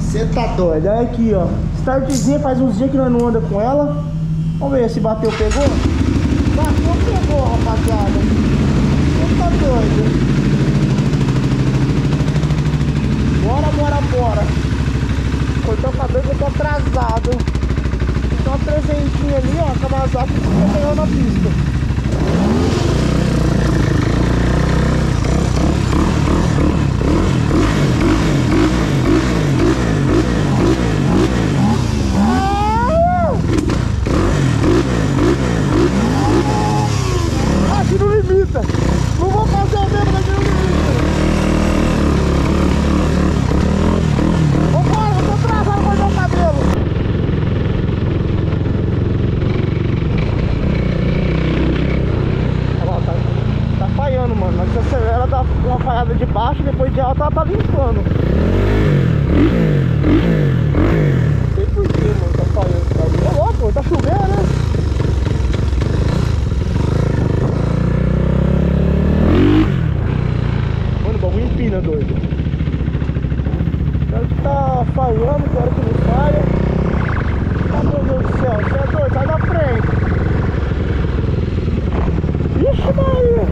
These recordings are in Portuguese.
Você tá doido, olha aqui, ó. Startzinha, faz uns dias que nós não anda com ela. Vamos ver se bateu, pegou. Bateu, pegou, rapaziada. Você tá doido. Bora. Cortou o cabelo que eu tô atrasado. Tem uma presentinha ali, ó. A Kawasaki que você ganhou na pista. Aqui não limita. Não vou fazer o mesmo daqui no limita. Vambora, eu tô atrasado pra cortar o cabelo. Olha lá, tá falhando, mano. Mas você acelera, dá uma falhada de baixo, depois de alta ela tá limpando. Não sei porquê, mano, tá falhando. Tá louco, tá chovendo, né? Empina, doido. Quero que tá falhando, quero que não falha. Ah, meu Deus do céu, você é doido, sai da frente. Ixi, Maria.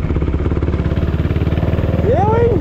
Eu, hein?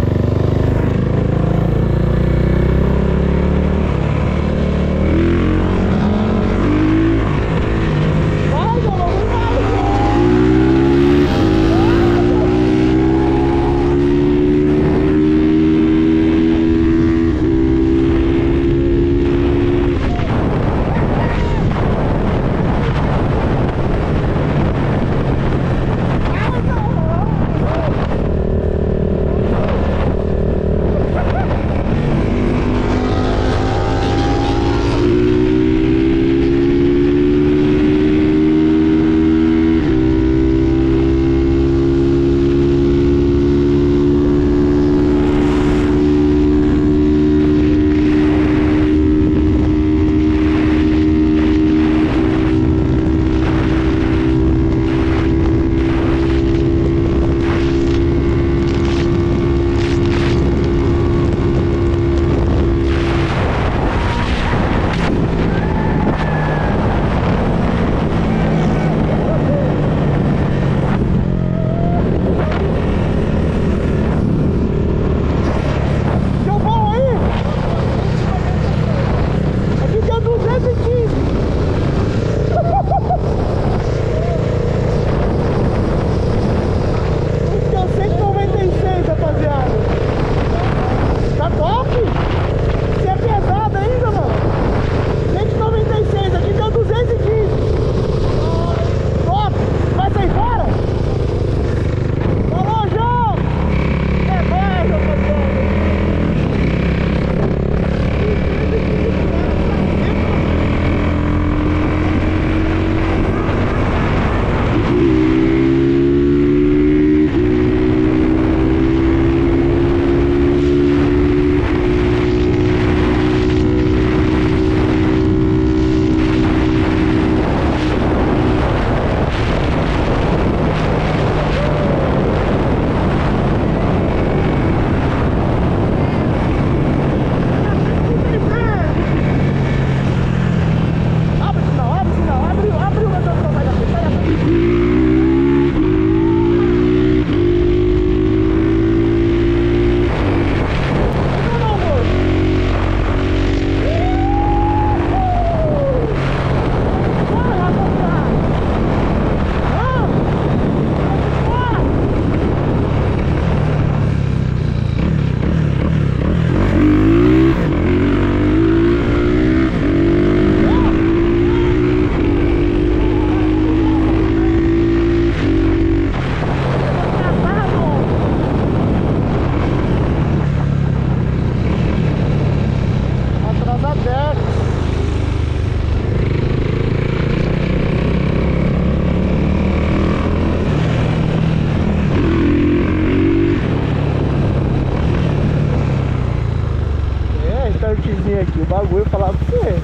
Aqui, o bagulho, eu falar pra você.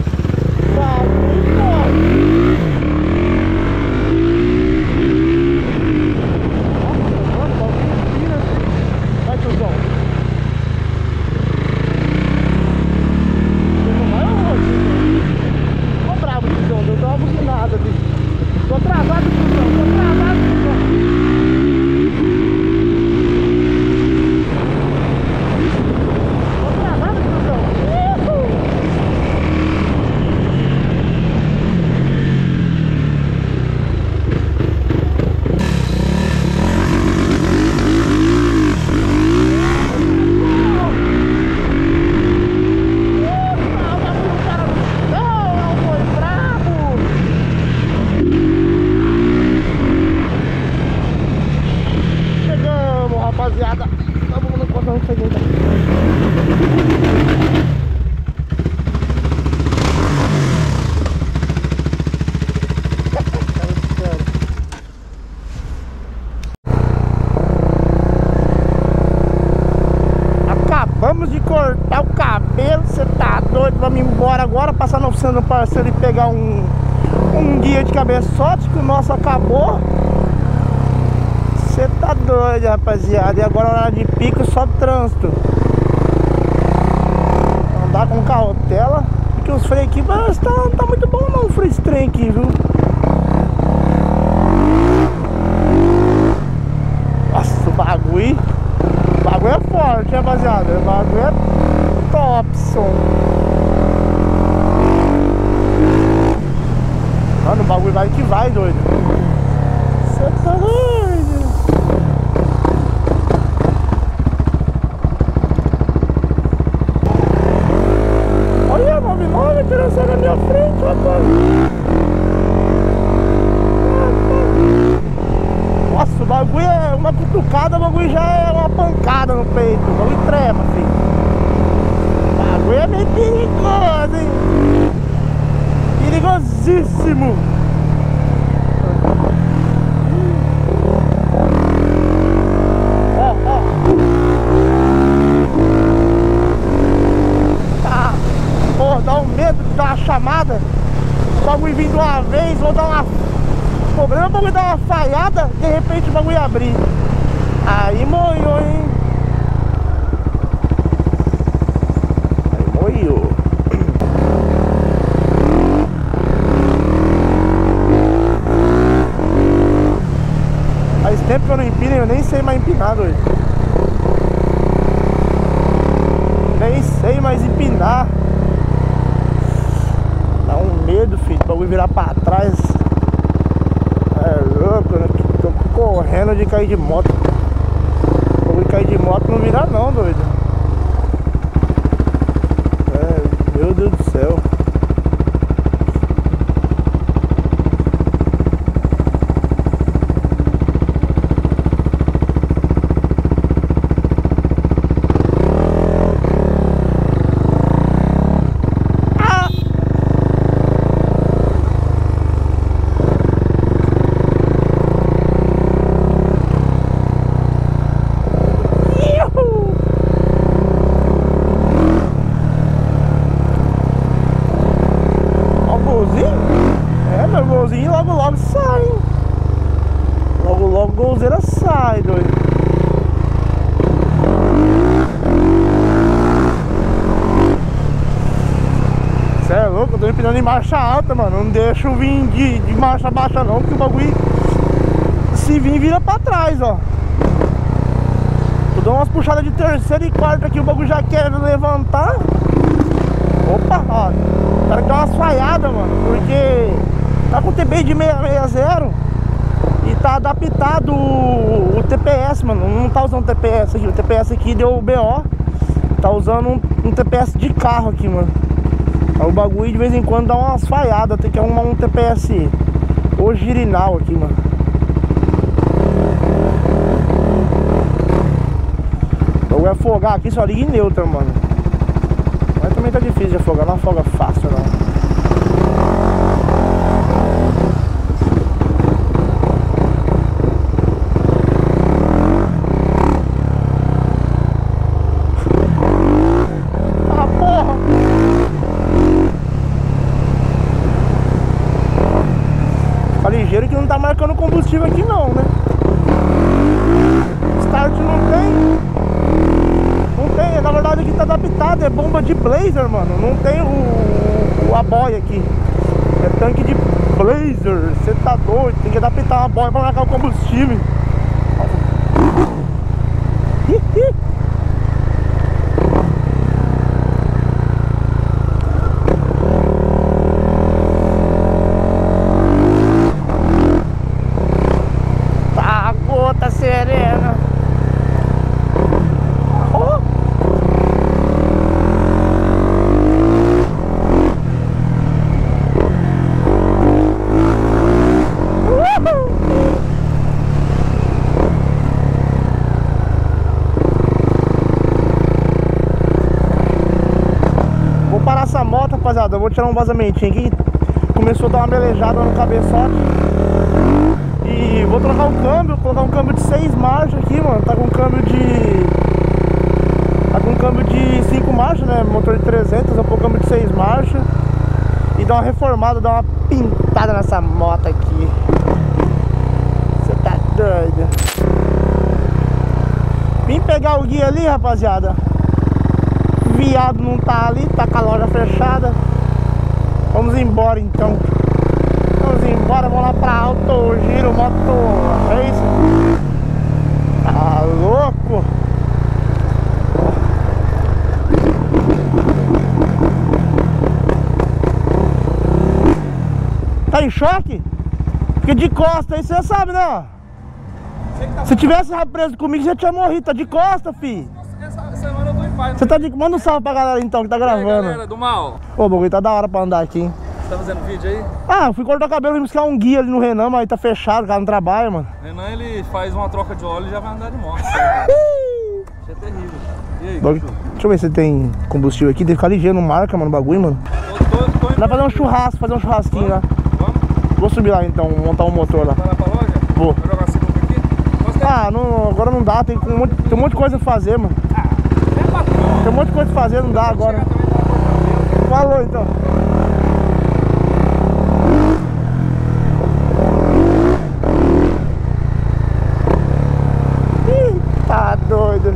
Vai, tiozão. agora, passar na oficina do parceiro e pegar um guia de cabeçote, que o nosso acabou. Você tá doido, rapaziada. E agora na hora de pico, só trânsito. Andar com cautela, porque os freios aqui não tá muito bom não, o freio esse trem aqui, viu? Nossa, o bagulho é forte, rapaziada. O bagulho é Topson. Mano, o bagulho vai que vai, doido. Você tá doido. Olha a 99 querendo sair na minha frente, rapaz. Nossa, o bagulho é uma cutucada, o bagulho já é uma pancada no peito. O bagulho trema, filho. O bagulho é meio perigoso, hein? Perigosíssimo. Ó. Tá. Pô, dá um medo de dar uma chamada. O bagulho vindo uma vez, vou dar uma... O problema é o bagulho dar uma falhada, de repente o bagulho abrir. Aí moiou, hein? Aí moiou. Faz tempo que eu não empino, eu nem sei mais empinar hoje. Nem sei mais empinar. Dá um medo, filho, o bagulho virar pra trás. É louco, né? Tô correndo de cair de moto. O bagulho cair de moto não virar não, doido. É, meu Deus do céu. Logo logo sai. Logo logo golzeira sai, doido. Cê é louco, eu tô empinando em marcha alta, mano. Não deixo vir de marcha baixa não, porque o bagulho, se vir, vira pra trás, ó. Tô dando umas puxadas de terceira e quarta aqui, o bagulho já quer levantar. Opa, ó. Quero dar umas falhadas, mano, porque tá com o TPI de 660 e tá adaptado o TPS, mano. Não tá usando TPS aqui. O TPS aqui deu BO. Tá usando um TPS de carro aqui, mano. Aí o bagulho de vez em quando dá umas falhadas. Tem que arrumar um TPS original aqui, mano. Eu vou afogar aqui, só liga em neutra, mano. Mas também tá difícil de afogar, não afoga fácil não. Ligeiro que não tá marcando combustível aqui não, né? Start não tem, na verdade aqui tá adaptado, é bomba de Blazer, mano. Não tem a boia aqui. É tanque de Blazer, você tá doido, tem que adaptar uma boia pra marcar o combustível. Serena. Oh. Vou parar essa moto, rapaziada. Eu vou tirar um vazamentinho aqui. Começou a dar uma melejada no cabeçote. E vou trocar o câmbio, colocar um câmbio de 6 marchas aqui, mano. Tá com câmbio de... Tá com um câmbio de 5 marchas, né? Motor de 300, eu pôr câmbio de 6 marchas e dar uma reformada, dar uma pintada nessa moto aqui. Você tá doido? Vim pegar o guia ali, rapaziada. Viado não tá ali, tá com a loja fechada. Vamos embora então. Vamos embora, vamos lá pra Alto Giro Moto. É isso? Tá louco? Tá em choque? Porque de costa aí você sabe, né? Se tivesse preso comigo, você tinha morrido. Tá de costa, fi. Essa semana eu tô em paz. Você tá de... Manda um salve pra galera então que tá gravando. E aí, galera do mal. Ô, o bagulho tá da hora pra andar aqui, hein? Você tá fazendo vídeo aí? Ah, eu fui cortar o cabelo, vim buscar um guia ali no Renan, mas tá fechado, o cara não trabalha, mano. Renan, ele faz uma troca de óleo e já vai andar de moto. Isso é terrível. E aí, Deixa eu ver se tem combustível aqui, tem que ficar ligeiro, não marca, mano, o bagulho, mano. Tô Dá pra fazer um churrasco, fazer um churrasquinho lá. Vamos? Vou subir lá então, montar um motor lá. Vai lá pra loja? Vou. Vai jogar sinuca aqui? Ah, não, agora não dá, tem um monte de coisa pra fazer, mano. É patrão. Tem um monte de coisa pra fazer, não dá agora. Falou então. Ih, tá doido.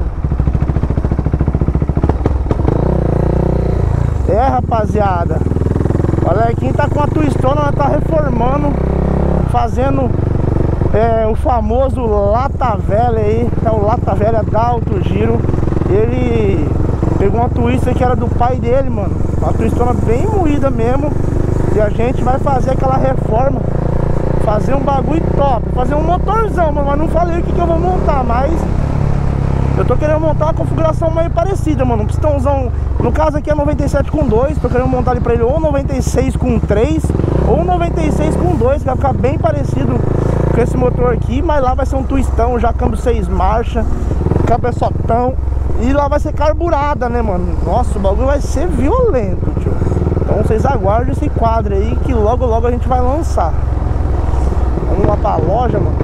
É, rapaziada. Olha aí, quem tá com a twistona, ela tá reformando, fazendo o famoso lata velha aí. É o lata velha da Alto Giro. Ele pegou uma twister que era do pai dele, mano. Uma twistona bem moída mesmo. E a gente vai fazer aquela reforma, fazer um bagulho top, fazer um motorzão, mano. Mas não falei o que eu vou montar, mas eu tô querendo montar uma configuração meio parecida, mano. Um pistãozão, no caso aqui é 97 com 2. Tô querendo montar ali pra ele ou 96 com 3 ou 96 com 2, que vai ficar bem parecido com esse motor aqui. Mas lá vai ser um twistão, já câmbio 6 marchas, cabeçotão. E lá vai ser carburada, né, mano? Nossa, o bagulho vai ser violento, tio. Então vocês aguardem esse quadro aí, que logo logo a gente vai lançar. Vamos lá pra loja, mano.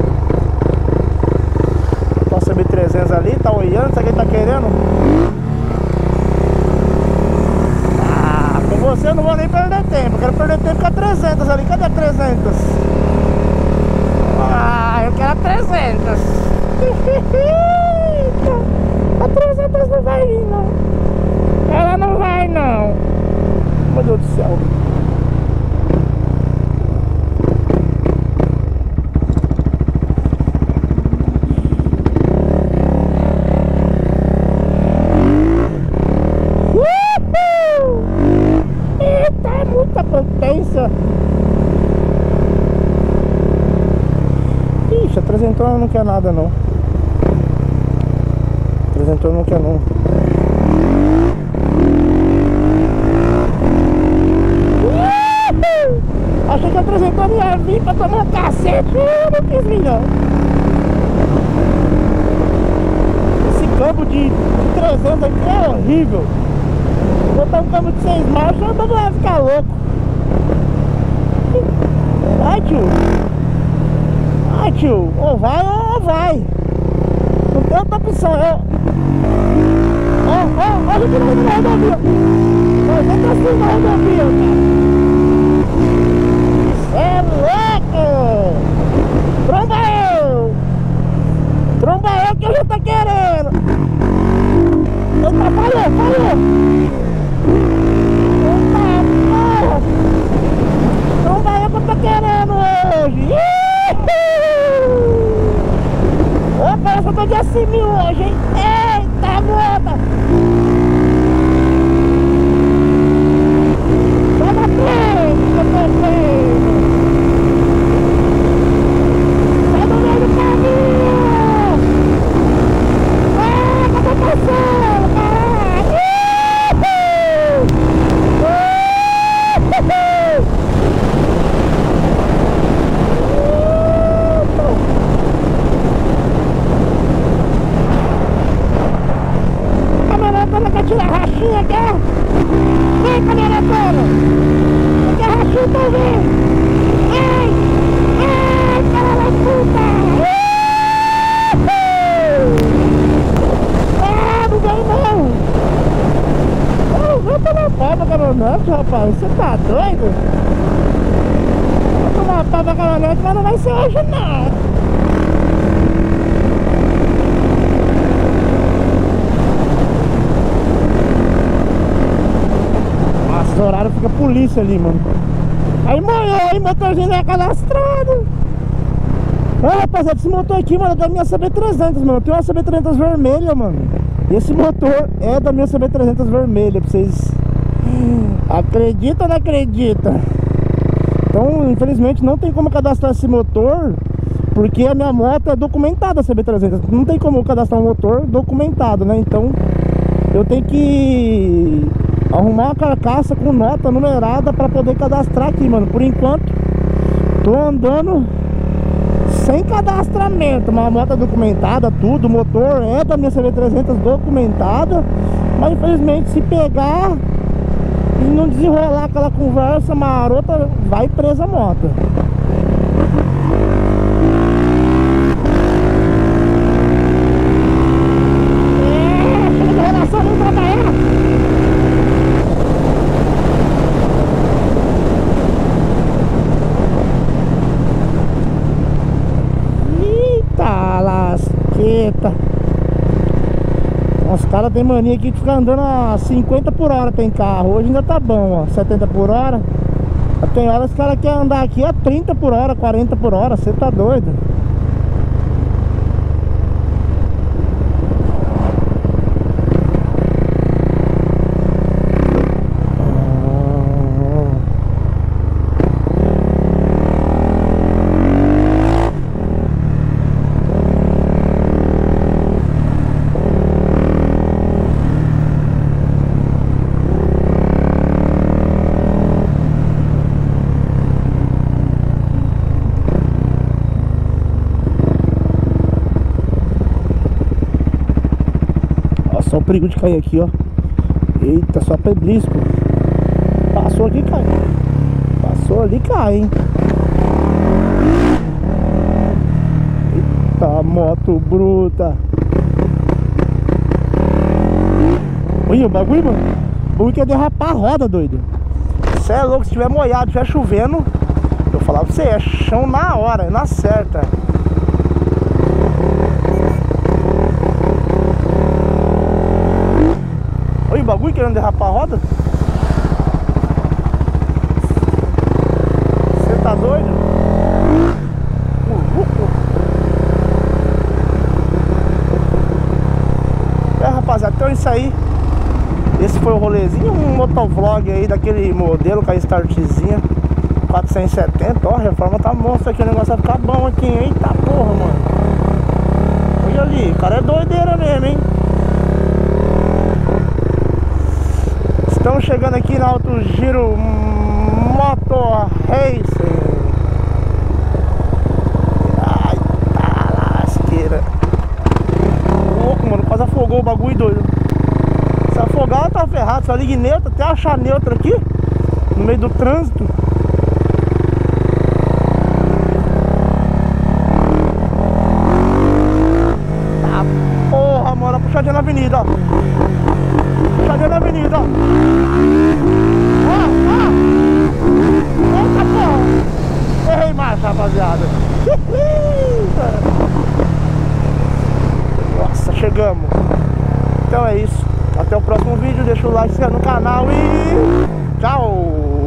Nossa B300 ali, tá olhando, sabe o que ele tá querendo? Ah, com você eu não vou nem perder tempo. Eu quero perder tempo com a 300 ali. Cadê a 300? Ah, eu quero a 300. A 300 não vai vir, não. Ela não vai, não. Meu Deus do céu. Eita, é muita potência. Ixi, a 300 não quer nada, não. A 300 não quer, não. Achei que a 300 ia vir pra tomar cacete. Eu não quis vir, não. Esse câmbio de 300 aqui é horrível. Vou botar um câmbio de 6 marchas, o bagulho vai ficar louco. Vai, tio. Vai, tio. Ou vai ou vai. Não tem outra opção. Olha aqui no meio da rodovia. Nós vamos pra cima da rodovia, cara. É louco! Tromba eu! Tromba eu que eu já tô querendo! Eita, falhou! Eita, porra! Tromba eu que eu tô querendo hoje! Ô, parece que eu tô de acimil hoje, hein? Eita, moda! rapaz, você tá doido? Vou tomar pau pra caminhonete, mas não vai ser hoje não. Nossa, o horário fica polícia ali, mano. Aí morreu, aí motorzinho não é cadastrado. Ah, rapaziada, esse motor aqui, mano, é da minha CB300, mano. Eu tenho uma CB300 vermelha, mano. Esse motor é da minha CB300 vermelha, pra vocês acreditam ou não acreditam? Então, infelizmente, não tem como cadastrar esse motor, porque a minha moto é documentada, a CB300. Não tem como cadastrar um motor documentado, né? Então, eu tenho que arrumar uma carcaça com nota numerada pra poder cadastrar aqui, mano. Por enquanto, tô andando sem cadastramento, uma moto documentada, tudo, o motor é da minha CB300 documentada, mas infelizmente se pegar e não desenrolar aquela conversa marota, vai presa a moto. Relação não trabalhar. Lasqueta. Os caras têm mania aqui de ficar andando a 50 por hora. Tem carro, hoje ainda tá bom, ó, 70 por hora. Tem horas que os caras querem andar aqui a 30 por hora, 40 por hora. Você tá doido? Só o perigo de cair aqui, ó. Eita, só pedrisco. Passou aqui, cai. Passou ali, cai, hein. Eita, moto bruta. Olha o bagulho, mano. O bagulho quer derrapar a roda, doido. Você é louco, se tiver molhado, estiver chovendo, eu vou falar pra você, é chão na hora, na certa. Olha o bagulho querendo derrapar a roda. Você tá doido? É, rapaziada, então é isso aí. Esse foi o rolezinho, um motovlog aí daquele modelo com a startzinha 470, ó, a reforma tá monstra aqui, o negócio vai ficar bom aqui, hein? Eita porra, mano. Olha ali, o cara é doideira mesmo, hein? Estamos chegando aqui na Alto Giro Moto Racer. Ai, tá lasqueira. Louco, mano, quase afogou o bagulho, doido. Se afogar, tá ferrado. Só liga em neutro, até achar neutro aqui no meio do trânsito. Ah, porra, mano, puxadinha na avenida, ó. Puxadinha na avenida, ó. Eita porra. Errei marcha, rapaziada. Nossa, chegamos. Então é isso. Até o próximo vídeo. Deixa o like, se inscreve no canal e tchau.